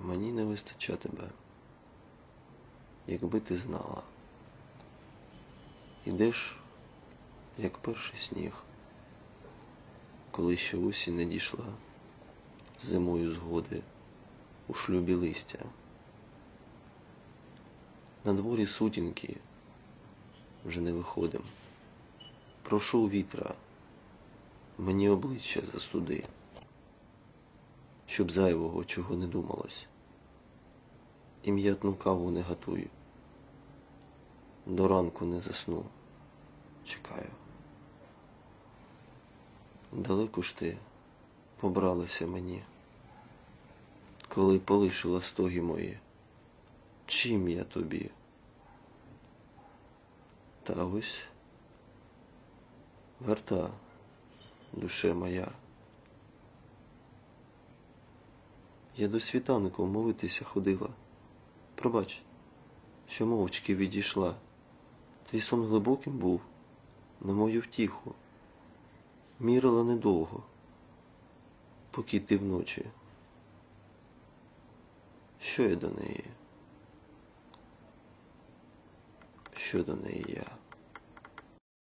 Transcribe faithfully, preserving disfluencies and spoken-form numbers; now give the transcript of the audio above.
Мені не вистача тебе, якби ти знала. Ідеш, як перший сніг, коли ще осінь не дійшла, зимою згоди у шлюбі листя. На дворі сутінки, вже не виходим. Прошу вітра, мені обличчя застуди, щоб зайвого чого не думалось. І м'ятну каву не готуй, до ранку не засну, чекаю. Далеко ж ти побралася мені, коли полишила стоги мої. Чим я тобі? Та ось верта, душе моя. Я до світанку молитися ходила. Пробач, що мовчки відійшла. Твій сон глибоким був, на мою втіху. Мірила недовго, поки ти вночі. Що я до неї? Що до неї я?